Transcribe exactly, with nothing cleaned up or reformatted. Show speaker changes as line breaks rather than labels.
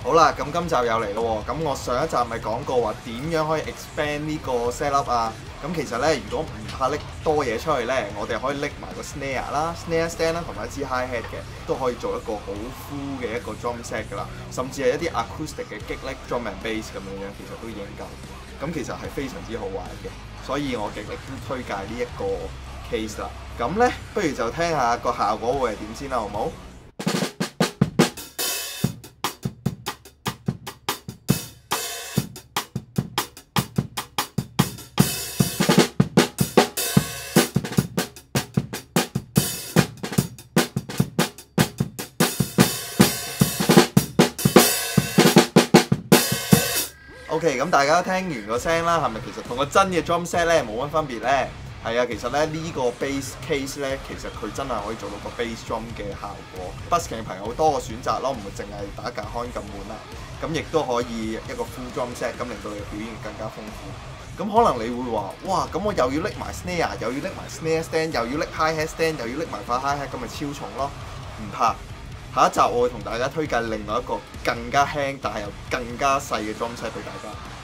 好啦，咁今集又嚟咯喎，咁我上一集咪講過話點樣可以 expand 呢個 setup 啊？咁其實咧，如果唔怕拎多嘢出去咧，我哋可以拎埋個 snare 啦、snare stand 啦，同埋一支 hi hat 嘅，都可以做一個好 full 嘅一個 drum set 噶啦，甚至係一啲 acoustic 嘅 gig lick drum and bass 咁樣樣，其實都已經夠。咁其實係非常之好玩嘅，所以我極力都推介呢一個 case 啦。咁咧，不如就聽下個效果會係點先啦，好唔好？OK， 咁大家聽完個聲啦，係咪其實同個真嘅 drum set 咧冇乜分別咧？係啊，其實咧呢個 bass case 咧，其實佢真係可以做到個 bass drum 嘅效果。busking 嘅朋友好多個選擇咯，唔會淨係打架開咁悶啦。咁亦都可以一個 full drum set，咁令到你嘅表現更加豐富。咁可能你會話：哇，咁我又要拎埋 snare，又要拎埋 snare stand，又要拎 hi hat stand，又要拎埋塊 hi hat，咁咪超重咯。唔怕。下一集我會同大家推介另外一個更加輕但係又更加細嘅 drum set 俾大家。